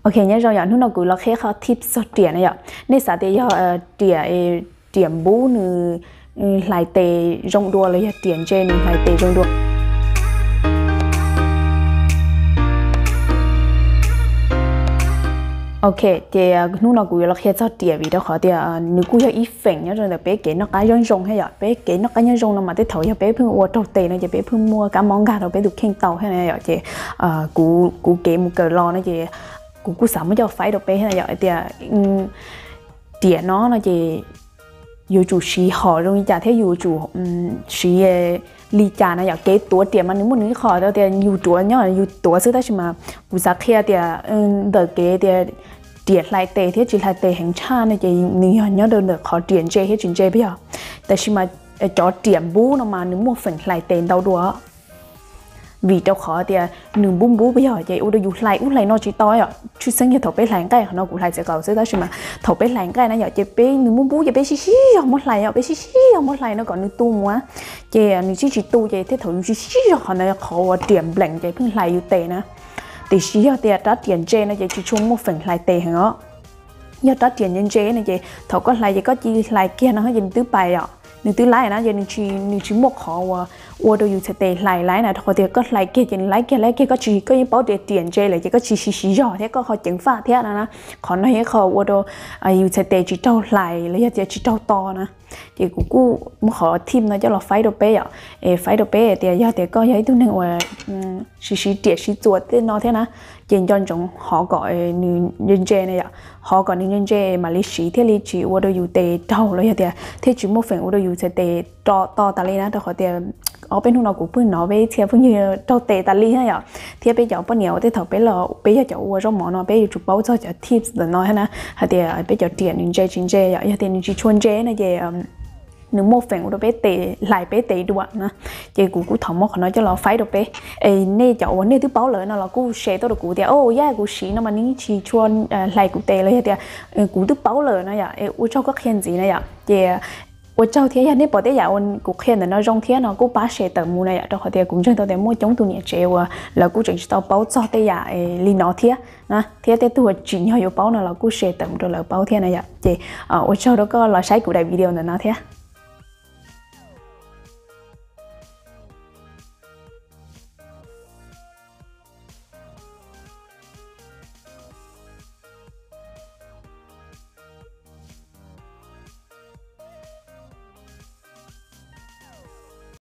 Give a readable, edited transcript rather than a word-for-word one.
ok nhớ rồi nhở, nó cứ là khi họ tip số tiền này nhở, nên sao thì giờ tiền bú nữa lại tệ rong đua lấy tiền trên lại tệ rong đua. Ok thì nó cứ là khi số tiền vì đó họ thì nếu cứ ít phèn nhớ rồi là bé cái nó cái rong hay nhở, bé cái nó cái rong nó mà tới thầu giờ bé phương mua đầu tiền này giờ bé phương mua cả món gà rồi bé được khen tàu hay này nhở, thì cú cái một cờ lo nó thì cú sắm mới cho phải được bé hay này nhở, thì tiền nó là gì yêu chủ sĩ họ rồi trả theo yêu chủ sĩ lý trả này giờ cái tuổi tiền mà nếu muốn nghĩ họ đó thì yêu tuổi nhớ là yêu tuổi xưa đó mà bù sát kia thì đợt cái thì tiền lại tệ thế chỉ lại tệ hàng cha này thì nhiều nhớ được họ tiền chơi hết chuyện chơi bây giờ tại mà cho tiền bú nó mà nếu muốn phần lại tệ đâu đùa vì đâu khó thì nương bún bú bây giờ vậy u được út lại nó chỉ to à chú sinh như thầu bé làng cái nó cũng lại sẽ cầu sẽ đó mà thầu bé làng cái nó giờ chơi bé nương bún bú chơi bé xí xí không mất lại bé xí xí không mất lại nó còn nương tu quá chơi nương chỉ tu chơi thế thầu xí xí họ này khó tiền lạnh chơi phương lại yêu tệ nữa thì xí họ tiền trả tiền chơi nó chơi chỉ chung một phần lại tệ hả nhớ trả tiền nhân chơi này chơi thầu có lại có chi lại kia nó hơi dừng tứ bài à nếu tứ lại nó giờ nương chỉ một họ ô đồ sẽ tệ lại này thôi thì có lại kia chỉ lại kia có chỉ có những bảo để tiền chơi lại chỉ có chỉ rõ thế có họ chứng phạt thế nào còn nói họ ô đồ sẽ tệ chỉ trâu lại lấy chỉ trâu to nè thì cũng họ thêm nó cho là phải đồ bé ạ phải đồ bé thì giờ thì có giấy tôi nên là chỉ tiệt chỉ chuột thế nó thế nào trên cho chúng họ gọi nhân chơi này ạ họ gọi nhân chơi mà lý sĩ thế lý chỉ ô đồ tệ trâu lấy thì thế chỉ một phần ô đồ sẽ tệ to ta lên đó họ thì ở bên hôm nào cũng phương nói với theo phương như trâu tệ ta li hay nhở thì bây giờ bao nhiêu thì thầu bây giờ cháu trong món nó bây giờ chụp báo cho tips để nói ha thì bây giờ tiền những chơi chính chơi giờ tiền chỉ chuyên chơi này về nếu một phần của bé tệ lại bé tệ đuổi nè thì cũng thầm một nói cho nó phải được bé nên cháu nên thứ báo lời nó là cũng share tôi được cũng thì yeah cũng xí nó mà những chỉ chuyên lại cũng tệเลยthì cũng thứ báo lời nó vậy cho các khen gì này vậy thì我照天呀，你不得呀？我古看的那种天呢，古把谁的木呢呀？这好点工程到点木种多年这我，老古正是到包早的呀，里闹天啊，天的多主要有包呢，老古谁的木着老包天呢呀？这我照到个老晒古代 video 的那天。